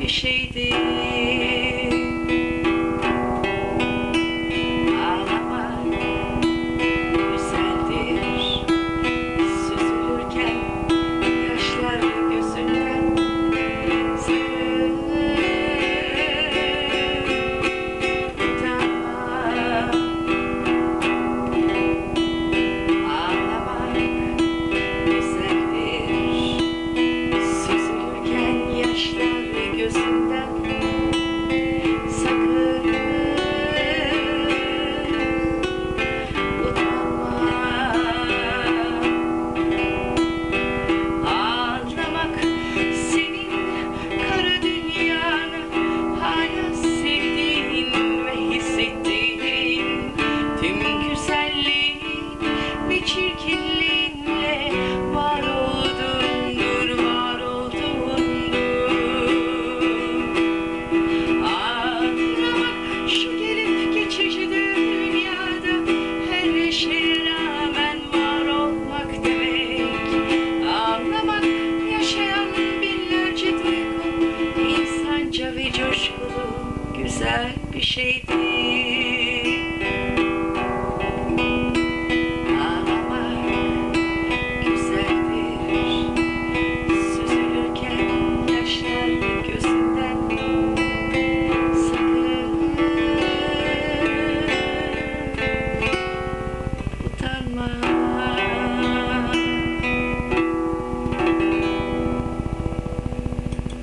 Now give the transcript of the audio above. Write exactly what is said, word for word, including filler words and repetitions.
bir şeydir. Ağlamak güzeldir. Süzülürken yaşlar gözünden sakın utanma. Ağlamak güzeldir. Süzülürken yaşlar gözünden sakın utanma. Ağlamak senin kara dünyanı, hala sevdiğin ve hissettiğin tüm güzelliğin ve çirkinliğinle var olduğundur, var olduğundur. Ağlamak şu gelip geçici dünyada her şeye rağmen var olmak demek. Ağlamak yaşayan binlerce duygu, insanca ve coşkulu güzel bir şeydir.